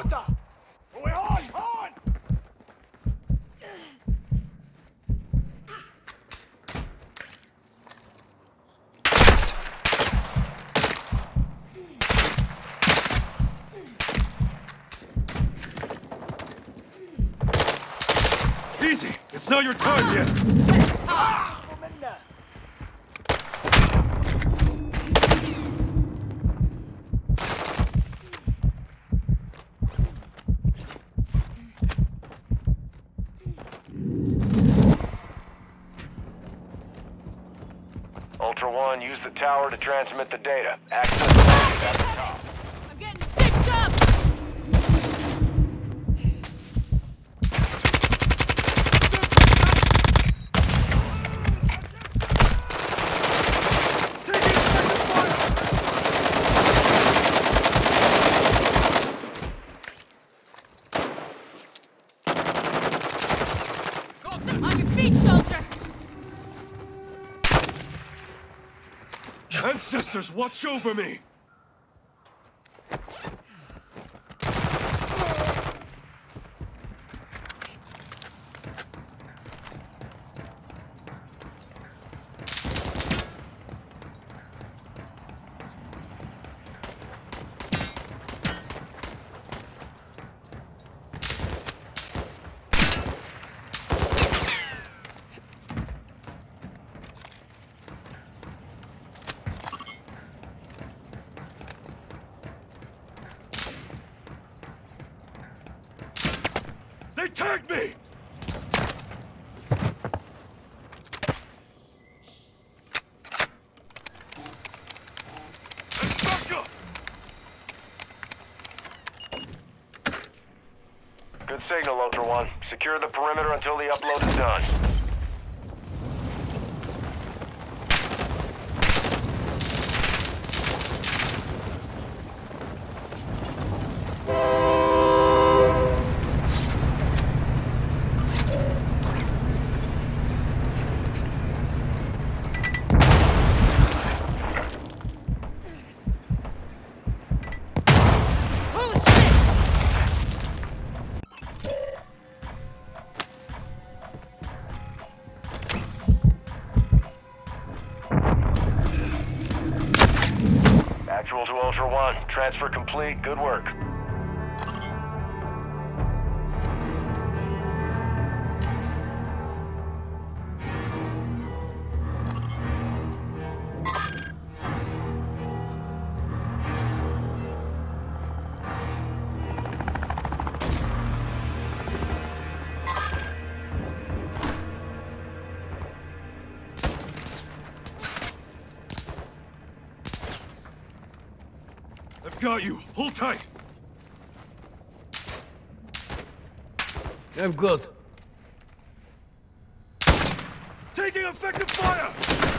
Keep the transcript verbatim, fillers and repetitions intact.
puta! We're on, on! Easy! It's not your time yet! Ah! Ultra One, use the tower to transmit the data. Access the link at the top. I'm getting stitched up! On your feet, soldier! Ancestors, watch over me! They tagged me! Good signal, Ultra One. Secure the perimeter until the upload is done. Actual to Ultra One. Transfer complete. Good work. I've got you. Hold tight. I'm good. Taking effective fire!